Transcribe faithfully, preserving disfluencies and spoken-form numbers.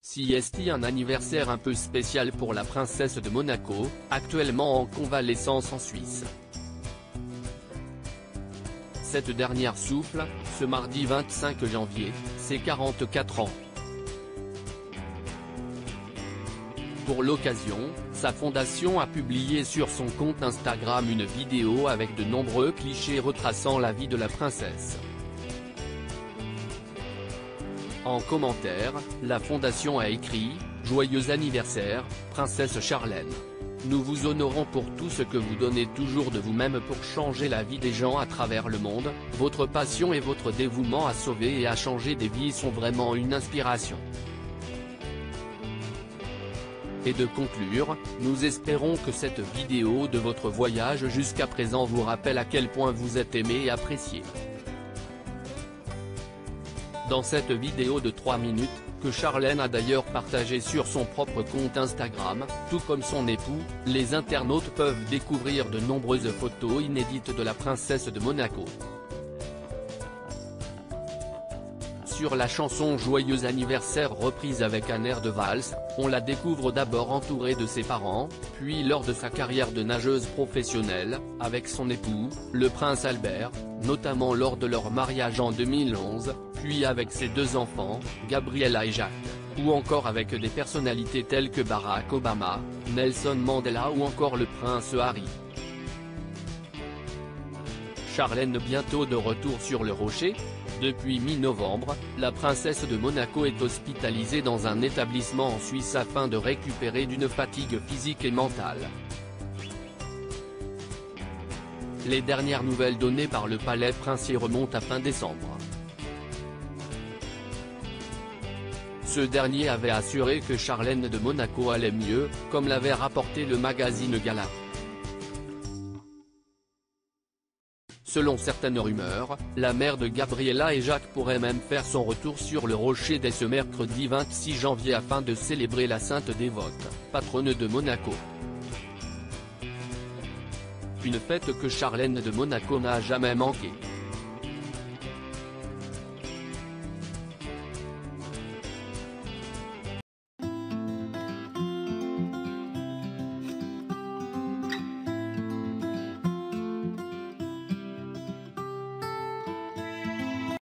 Si est un anniversaire un peu spécial pour la princesse de Monaco, actuellement en convalescence en Suisse. Cette dernière souffle, ce mardi vingt-cinq janvier, ses quarante-quatre ans. Pour l'occasion, sa fondation a publié sur son compte Instagram une vidéo avec de nombreux clichés retraçant la vie de la princesse. En commentaire, la fondation a écrit « Joyeux anniversaire, princesse Charlène. Nous vous honorons pour tout ce que vous donnez toujours de vous-même pour changer la vie des gens à travers le monde, votre passion et votre dévouement à sauver et à changer des vies sont vraiment une inspiration. » Et de conclure, nous espérons que cette vidéo de votre voyage jusqu'à présent vous rappelle à quel point vous êtes aimé et apprécié. Dans cette vidéo de trois minutes, que Charlène a d'ailleurs partagée sur son propre compte Instagram, tout comme son époux, les internautes peuvent découvrir de nombreuses photos inédites de la princesse de Monaco. Sur la chanson Joyeux anniversaire reprise avec un air de valse, on la découvre d'abord entourée de ses parents, puis lors de sa carrière de nageuse professionnelle, avec son époux, le prince Albert, notamment lors de leur mariage en deux mille onze, puis avec ses deux enfants, Gabriella et Jacques, ou encore avec des personnalités telles que Barack Obama, Nelson Mandela ou encore le prince Harry. Charlène bientôt de retour sur le rocher. Depuis mi-novembre, la princesse de Monaco est hospitalisée dans un établissement en Suisse afin de récupérer d'une fatigue physique et mentale. Les dernières nouvelles données par le palais princier remontent à fin décembre. Ce dernier avait assuré que Charlène de Monaco allait mieux, comme l'avait rapporté le magazine Gala. Selon certaines rumeurs, la mère de Gabriella et Jacques pourrait même faire son retour sur le rocher dès ce mercredi vingt-six janvier afin de célébrer la sainte dévote, patronne de Monaco. Une fête que Charlène de Monaco n'a jamais manqué.